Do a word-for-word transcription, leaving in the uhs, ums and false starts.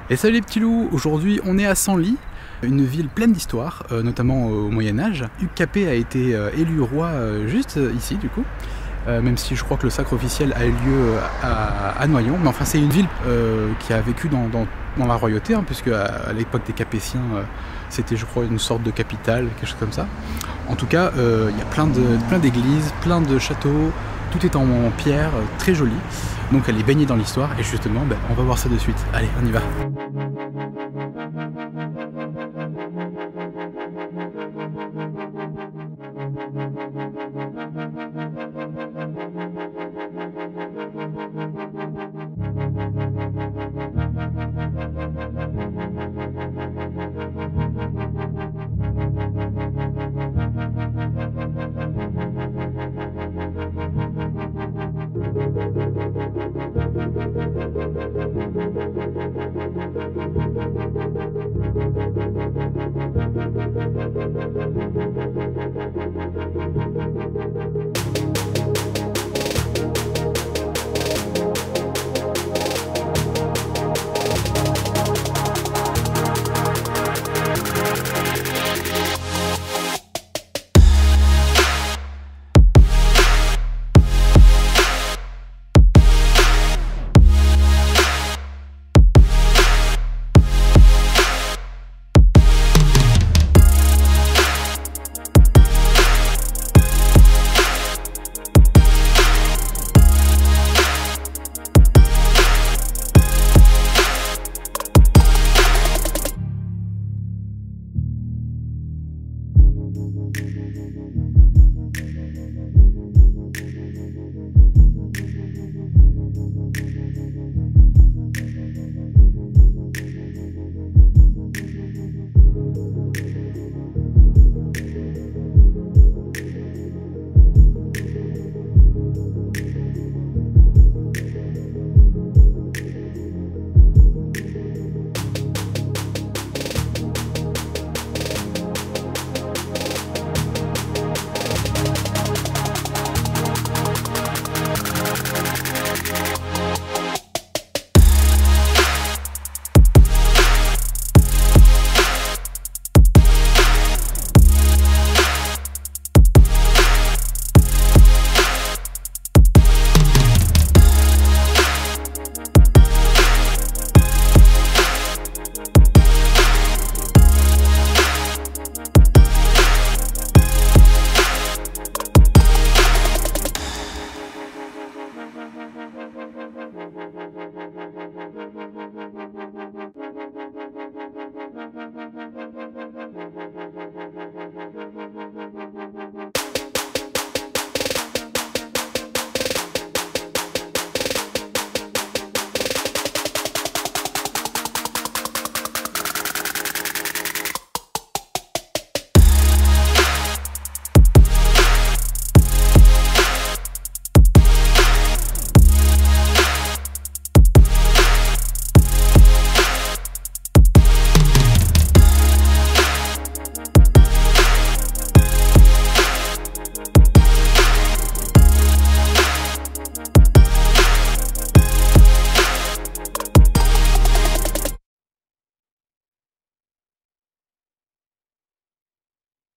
Et salut les petits loups, aujourd'hui on est à Senlis, une ville pleine d'histoire, euh, notamment au Moyen-Âge. Hugues Capet a été euh, élu roi euh, juste ici du coup, euh, même si je crois que le sacre officiel a eu lieu à, à Noyon. Mais enfin c'est une ville euh, qui a vécu dans, dans, dans la royauté, hein, puisque à, à l'époque des Capétiens, euh, c'était je crois une sorte de capitale, quelque chose comme ça. En tout cas, il euh, y a plein de, plein d'églises, plein de châteaux, tout est en, en pierre, très joli. Donc elle est baignée dans l'histoire et justement, ben, on va voir ça de suite. Allez, on y va.